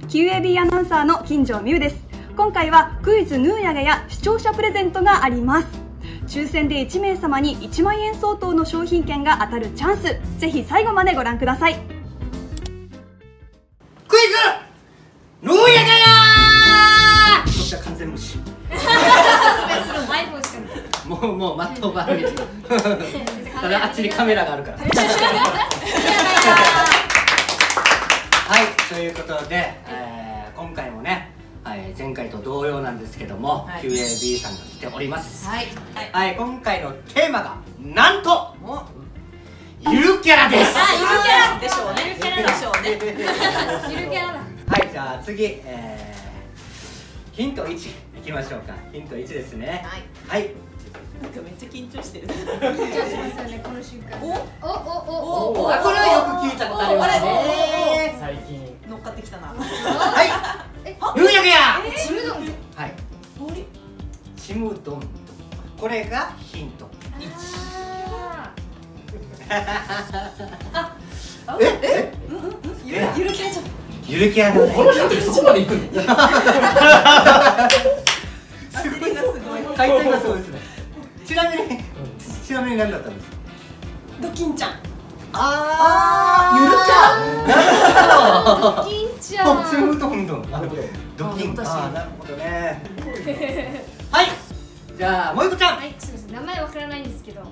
QAB アナウンサーの金城美優です。今回はクイズヌーヤガや視聴者プレゼントがあります。抽選で1名様に1万円相当の商品券が当たるチャンス。ぜひ最後までご覧ください。 クイズヌーヤガやー。そして完全無視。もうマットバルミ。ただあっちにカメラがあるから。はい、ということで、今回もね、前回と同様なんですけども、QAB さんが来ております。はい、今回のテーマがなんとゆるキャラです。 ゆるキャラでしょうね。ゆるキャラでしょうね。 ゆるキャラだ。 はい、じゃあ次、ヒント1いきましょうか。ヒント1ですね。はい。 なんかめっちゃ緊張してる。 緊張しますよね、この瞬間。 これはよく聞いたことありますね。 最近乗っかってきたな。 はい。ヌーヤガや。 ちむどん。 はい。ちむどん。これがヒント1。 ゆるキャラじゃん。 ゆるキャラのこのヒントでそこまでいくの？ 焦りがすごい。 回転がそうですね。ちなみに何だったんですか？ ドキンちゃん。 ゆるキャラ。 ドキンちゃん。 ちむどんどん。 なるほど。 ドキン。なるほどね。はい。じゃあもう一個ちゃん。 はい、すみません、名前わからないんですけど。 はい、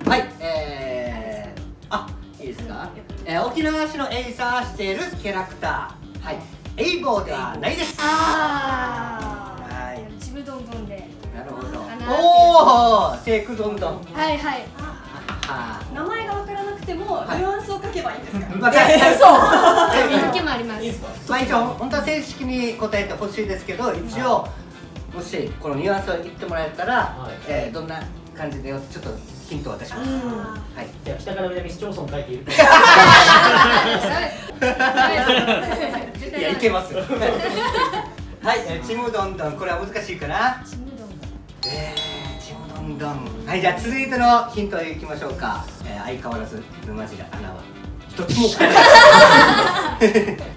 いいですか？沖縄市のエイサーしているキャラクター。はい、エイボーではないです。 はい。 い。 ちむどんどんで。 なるほど。 かなおお、テイクどんどん。 はいはい。 名前がわからなくてもニュアンスを書けばいいんですか？ そう。 色気もあります。 まあ一応本当は正式に答えてほしいですけど、一応もしこのニュアンスを言ってもらえたら、どんな感じでちょっとヒントを渡します。はい。 じゃあ北から南市町村書いている。 いや、いけますよ。はい、ちむどんどん、これは難しいかな。 ちむどんどん。 ちむどんどん。はい、じゃあ続いてのヒントいきましょうか。相変わらず沼尻アナは一つも書いてない。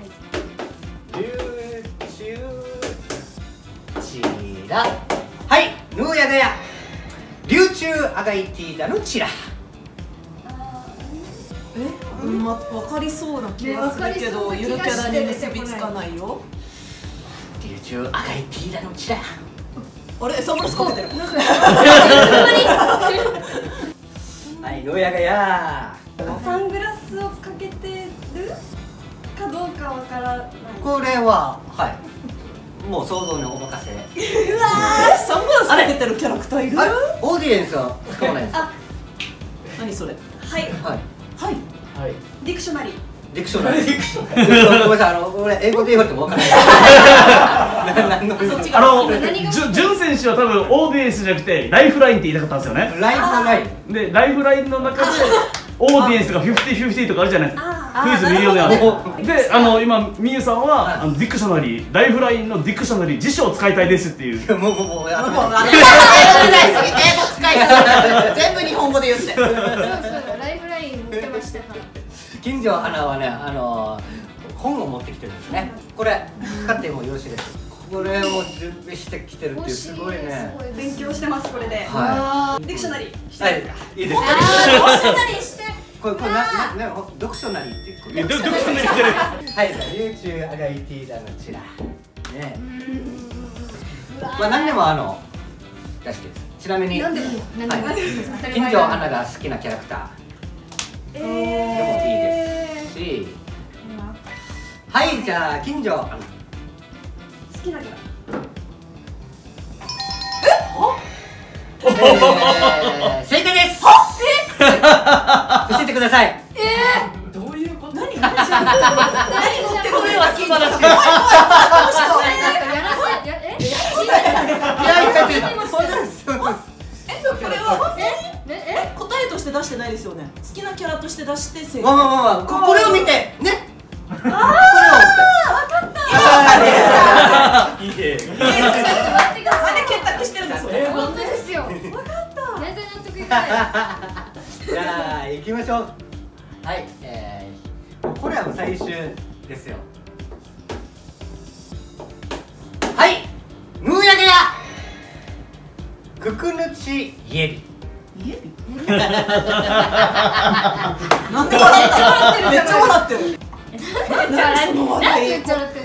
はい、ヌーヤガヤ琉球アガイティーダのチラ。 わかりそうな気がするけど、ゆるキャラに結びつかないよ。 琉球アガイティーダのチラ。 あれ、サングラスかけてる。 はい、ヌーヤガヤ。 サングラスをかけてるかどうかわからない。 これははいもう想像にお任せ。 うわー、サングラスかけてるキャラクターいる？ オーディエンスは使わないです。 何それ？ はい。 はい。 はい。 ディクショナリー。 ディクショナリー。ごめんなさい、俺英語で言われてもわからない。 ジュン選手は多分オーディエンスじゃなくてライフラインって言いたかったんですよね。 ライフライン。 でライフラインの中でオーディエンスが50-50とかあるじゃないですか。クイズミリオネアで。今みゆさんはディクショナリー、ライフラインのディクショナリー辞書を使いたいですっていう。 もうやめて。 英語使いすぎ。全部日本語で言って。 そうそう、ライフライン持ってましたから。 近所アナはね、本を持ってきてるんですね。これ使ってもよろしいですか？これを準備してきてるっていうすごいね。 勉強してますこれで。 はディクショナリー。 い。いいですか？ ディクショナリーして。 これ読書なりっていう。 読書なりしてる。 はい、琉球アガイティーダのチラ。ね。まあ何でも出してる。ちなみに。 何でも。 近所アナが好きなキャラクター。でもいいですし。はい、じゃあ近所アナ。 好きなキャラ。 正解です。教えてください。 どういうこと？何？ これは素晴らしい。これは答えとして出してないですよね。好きなキャラとして出して正解。 これを見てね。これを。 わかった。 いいね。 なんで結託してるんですよ。 本当ですよ。わかった。全然納得いかない。 じゃあ行きましょう。はい、これはもう最終ですよ。 ククヌチイエビ。 イエビなんで笑ってるめっちゃ笑ってるなんで言っちゃってる。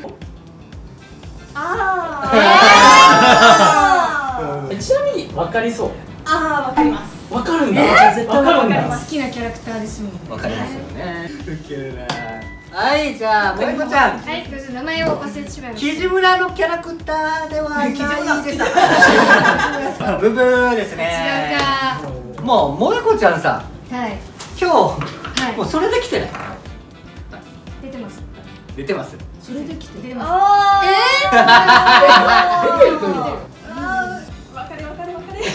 ちなみに分かりそう。 わかります。 分かるんだ。 絶対わかります。 好きなキャラクターですもん。 わかりますよね。ウケるな。はい、じゃあ萌子ちゃん。 はい、名前を忘れてしまいました。 キジムラのキャラクターではないです。ブブーですね。 違うか。 もう萌子ちゃんさ、 はい。 今日もうそれで来てない。 出てます。 出てます。 それで来て出てます。 出てると言ってる。 わかる。 なんだろう、どこ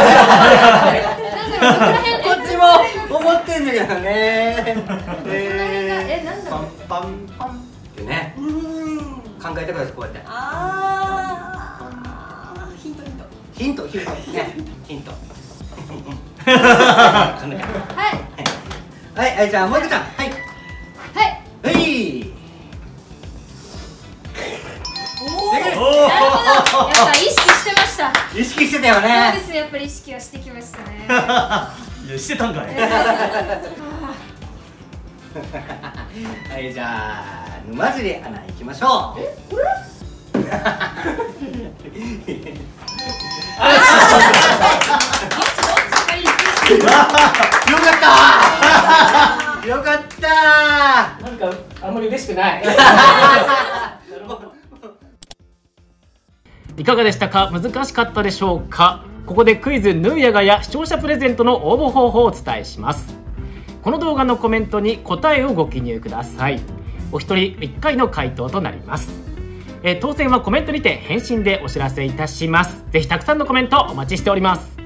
ら辺。 こっちも思ってんだけどね。 なんだろう。 パンパンってね。考えてください、こうやって。ヒントね、ヒント。はい、じゃあ萌子ちゃん、はい。はい。 やっぱ意識してました。 意識してたよそうね。 です、やっぱり意識はしてきましたね。 いやしてたんかい。 はい、じゃあ沼尻アナ行きましょう。これ？よかった。 なんかあんまり嬉しくない。いかがでしたか？難しかったでしょうか？ここでクイズヌーヤガや視聴者プレゼントの応募方法をお伝えします。この動画のコメントに答えをご記入ください。お一人1回の回答となります。当選はコメントにて返信でお知らせいたします。ぜひたくさんのコメントお待ちしております。